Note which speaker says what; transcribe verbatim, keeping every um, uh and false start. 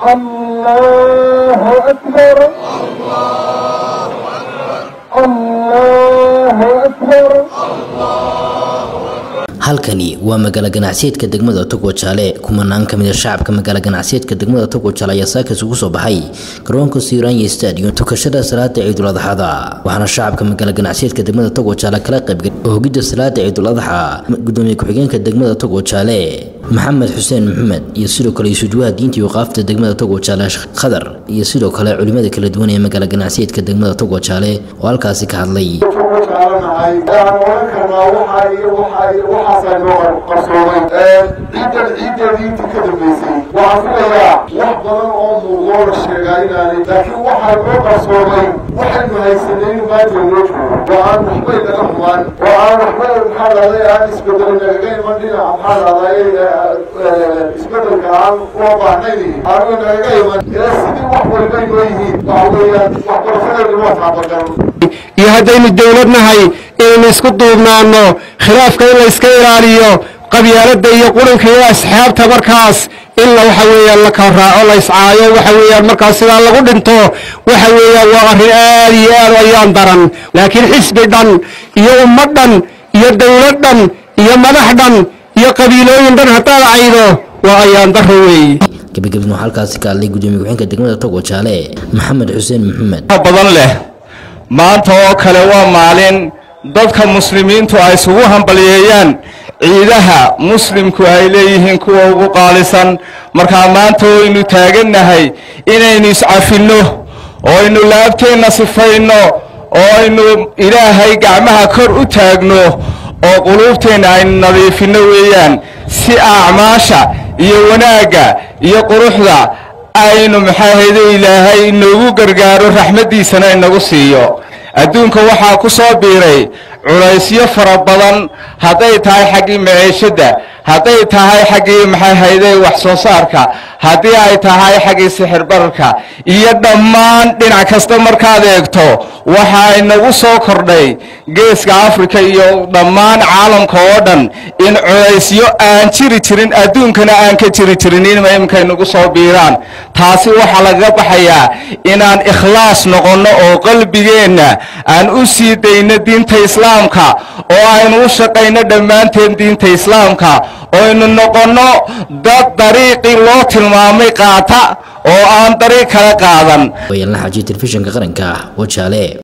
Speaker 1: الله أكبر الله أكبر.
Speaker 2: halkani waa magaalo ganacsiyeedka degmada Togwa Jaale. kumanaan kamid ah shacabka magaalo ganacsiyeedka degmada Togwa Jaale ayaa saaka ugu soo baxay garoonka Siiraan Stadium tukashada salaada Ciidul Adha. waxaana shacabka magaalo ganacsiyeedka degmada Togwa Jaale kala qayb galay hoogida salaada Ciidul Adha gudoomiye ku-xigeenka degmada Togwa Jaale Maxamed Xuseen Maxamed iyo sidoo kale isuduwaha diinta iyo qaafta degmada Togwa Jaale Khadar iyo sidoo kale culimada kala duwan ee magaalo ganacsiyeedka degmada Togwa Jaale oo halkaasi ka hadlay.
Speaker 1: قصورين عيد العيد العيد كذبيسي وعفوا وحضر أم وغور الشرقين لكن واحد قصورين واحد من هيسنين ما تنوجه وعن محمد الأحوان وعن محمد الحال هذا يعني اسبدل النقاين مدينة محال هذا اسبدل كعام وضع نيلي عارو النقاين إلى السنين وحضر البين ويهين وعويات وحضر خير الوضع بقر
Speaker 3: يهدين الدولة هاي إن يسكتوا بنانو خلاف كيلا يسكيراليو قبيلة يقولون كيلا أصحاب تبركاس إلا وحويا لك الرأي الله يسعايا وحويا المركز إلا الله قد انتو وحويا وغري آلي آل ويان درن لكن حسب دن يا أمة دن يا دولة دن يا مدح دن يا قبيلة دن حتى العيدو وأيان درهوي
Speaker 2: gabagabadii halkaasi ka hadlay gudoomiye ku-xigeenka degmada Togwa Jaale Maxamed Xuseen Maxamed.
Speaker 4: badan leh maanta oo kale waa maalin dadka muslimiintu ay isugu hambalyeeyaan ciidaha muslimku ay leeyihiin kuwa ugu qaalisan marka maanta aynu taaganahay inaynu iscafino oo aynu laabteena sifayno oo aynu ilaahay gacmaha kor u taagno oo qulubteena aynu nadiifino weeyaan si acmaasha iyo wanaaga iyo quruxda aynu maxaahayde ilaahay inoogu gargaaro raxmadiisana inagu siiyo. adduunka waxaa ku soo biiray culaysyo fara badan haday tahay xaqii maciishada haday tahay xaqii maxaahayde wax soo saarka hadii ay tahay xaqii sixir bararka iyo dhammaan dhinac kasta markaad eegto waxa inagu soo kordhay geeska Afrika iyo dhammaan caalamka oo dhan in culaysyo aan jiri jirin adduunkana aan ka jiri jirin in imka inagu soo biiraan. taasi waxa laga baxayaa inaan ikhlaas noqono oo qalbigeena aan u sii dayno diinta islaamka oo aynu u shaqeyno dhammaanteen diinta islaamka oo aynu noqono dad dariiqii loo tilmaamay qaata oo aan dariiq kala qaadan.
Speaker 2: wayna xaji telefishinka qaranka Togwa Jaale.